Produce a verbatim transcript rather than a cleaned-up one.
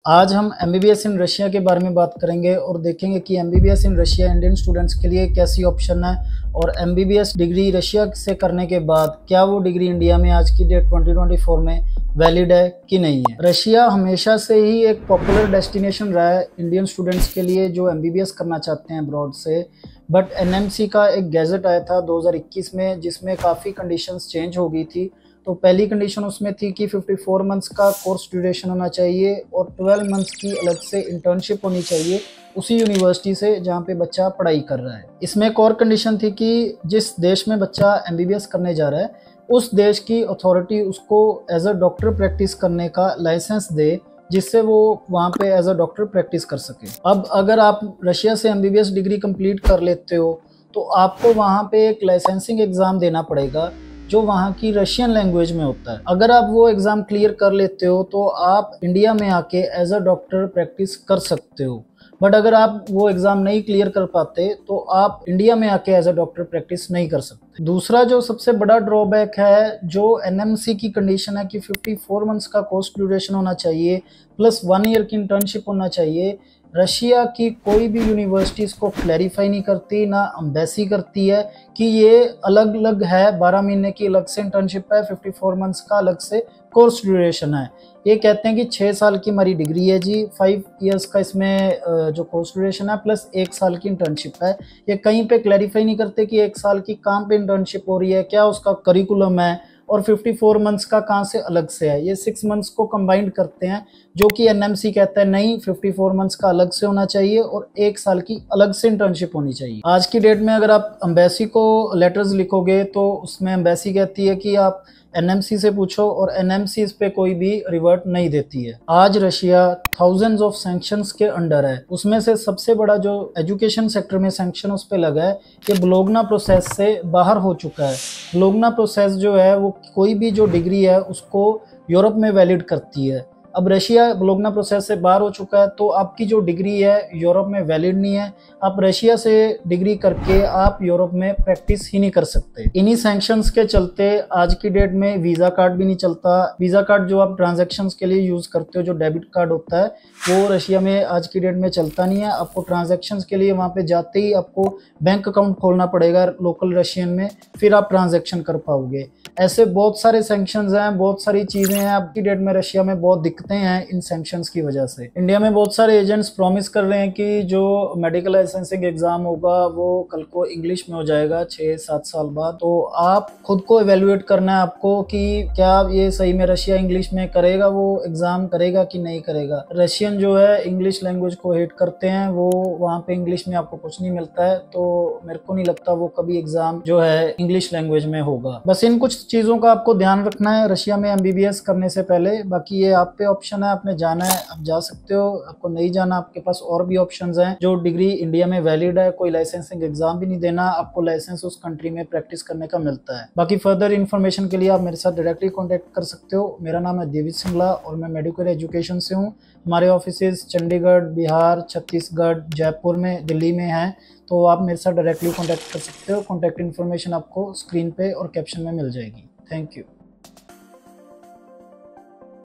आज हम MBBS in Russia के बारे में बात करेंगे और देखेंगे कि MBBS in Russia Indian students के लिए कैसी ऑप्शन है और एमबीबीएस डिग्री रशिया से करने के बाद क्या वो डिग्री इंडिया में आज की डेट ट्वेंटी ट्वेंटी फोर में वैलिड है कि नहीं है। रशिया हमेशा से ही एक पॉपुलर डेस्टिनेशन रहा है इंडियन स्टूडेंट्स के लिए जो एमबीबीएस करना चाहते हैं अब्रॉड से, बट एनएमसी का एक गैजेट आया था दो हज़ार इक्कीस में जिसमें काफ़ी कंडीशंस चेंज हो गई थी। तो पहली कंडीशन उसमें थी कि चौवन मंथ्स का कोर्स ड्यूरेशन होना चाहिए और बारह मंथ्स की अलग से इंटर्नशिप होनी चाहिए उसी यूनिवर्सिटी से जहाँ पे बच्चा पढ़ाई कर रहा है। इसमें एक और कंडीशन थी कि जिस देश में बच्चा एमबीबीएस करने जा रहा है उस देश की अथॉरिटी उसको एज अ डॉक्टर प्रैक्टिस करने का लाइसेंस दे जिससे वो वहाँ पे एज अ डॉक्टर प्रैक्टिस कर सके। अब अगर आप रशिया से एमबीबीएस डिग्री कंप्लीट कर लेते हो तो आपको वहाँ पे एक लाइसेंसिंग एग्ज़ाम देना पड़ेगा जो वहाँ की रशियन लैंग्वेज में होता है। अगर आप वो एग्ज़ाम क्लियर कर लेते हो तो आप इंडिया में आके एज अ डॉक्टर प्रैक्टिस कर सकते हो, बट अगर आप वो एग्ज़ाम नहीं क्लियर कर पाते तो आप इंडिया में आके एज अ डॉक्टर प्रैक्टिस नहीं कर सकते। दूसरा जो सबसे बड़ा ड्रॉबैक है, जो एनएमसी की कंडीशन है कि चौवन मंथ्स का कोर्स ड्यूरेशन होना चाहिए प्लस वन ईयर की इंटर्नशिप होना चाहिए। रशिया की कोई भी यूनिवर्सिटी इसको क्लैरिफाई नहीं करती, ना एम्बेसी करती है कि ये अलग अलग है, बारह महीने की अलग से इंटर्नशिप है, चौवन मंथ्स का अलग से कोर्स ड्यूरेशन है। ये कहते हैं कि छः साल की हमारी डिग्री है जी, फाइव इयर्स का इसमें जो कोर्स ड्यूरेशन है प्लस एक साल की इंटर्नशिप है। ये कहीं पे क्लैरिफाई नहीं करते कि एक साल की कहाँ पे इंटर्नशिप हो रही है, क्या उसका करिकुलम है और चौवन मंथ्स का कहाँ से अलग से है। ये सिक्स मंथ्स को कंबाइंड करते हैं जो कि एनएमसी कहता है नहीं, चौवन मंथ्स का अलग से होना चाहिए और एक साल की अलग से इंटर्नशिप होनी चाहिए। आज की डेट में अगर आप एम्बेसी को लेटर्स लिखोगे तो उसमें एम्बेसी कहती है कि आप एनएमसी से पूछो और एनएमसी इस पे कोई भी रिवर्ट नहीं देती है। आज रशिया थाउजेंड्स ऑफ सैंक्शंस के अंडर है। उसमें से सबसे बड़ा जो एजुकेशन सेक्टर में सैंक्शन उस पे लगा है ये बोलोग्ना प्रोसेस से बाहर हो चुका है। बोलोग्ना प्रोसेस जो है वो कोई भी जो डिग्री है उसको यूरोप में वैलिड करती है। अब रशिया बोलोग्ना प्रोसेस से बाहर हो चुका है तो आपकी जो डिग्री है यूरोप में वैलिड नहीं है। आप रशिया से डिग्री करके आप यूरोप में प्रैक्टिस ही नहीं कर सकते। इन्हीं सैंक्शंस के चलते आज की डेट में वीज़ा कार्ड भी नहीं चलता। वीज़ा कार्ड जो आप ट्रांजैक्शंस के लिए यूज़ करते हो, जो डेबिट कार्ड होता है, वो रशिया में आज की डेट में चलता नहीं है। आपको ट्रांजैक्शंस के लिए वहाँ पे जाते ही आपको बैंक अकाउंट खोलना पड़ेगा लोकल रशियन में, फिर आप ट्रांजैक्शन कर पाओगे। ऐसे बहुत सारे सैंक्शंस हैं, बहुत सारी चीज़ें हैं। आज की डेट में रशिया में बहुत दिक्कतें हैं इन सैंक्शंस की वजह से। इंडिया में बहुत सारे एजेंट्स प्रॉमिस कर रहे हैं कि जो मेडिकल लाइसेंसिंग एग्जाम होगा वो कल को इंग्लिश में हो जाएगा छः सात साल बाद। तो आप खुद को एवेल्युएट करना है आपको कि क्या ये सही में रशिया इंग्लिश में करेगा, वो एग्जाम करेगा कि नहीं करेगा। रशियन जो है इंग्लिश लैंग्वेज को हेट करते हैं, वो वहाँ पे इंग्लिश में आपको कुछ नहीं मिलता है, तो मेरे को नहीं लगता वो कभी एग्जाम जो है इंग्लिश लैंग्वेज में होगा। बस इन कुछ चीज़ों का आपको ध्यान रखना है रशिया में एमबीबीएस करने से पहले। बाकी ये आप पे ऑप्शन है, आपने जाना है आप जा सकते हो, आपको नहीं जाना आपके पास और भी ऑप्शंस हैं। जो डिग्री इंडिया में वैलिड है, कोई लाइसेंसिंग एग्जाम भी नहीं देना, आपको लाइसेंस उस कंट्री में प्रैक्टिस करने का मिलता है। बाकी फर्दर इन्फॉर्मेशन के लिए आप मेरे साथ डायरेक्टली कॉन्टैक्ट कर सकते हो। मेरा नाम है देवी सिंगला और मैं मेडिकल एजुकेशन से हूँ। हमारे ऑफिसेज चंडीगढ़, बिहार, छत्तीसगढ़, जयपुर में, दिल्ली में हैं, तो आप मेरे साथ डायरेक्टली कॉन्टैक्ट कर सकते हो। कॉन्टैक्ट इन्फॉर्मेशन आपको स्क्रीन पे और कैप्शन में मिल जाएगी। Thank you.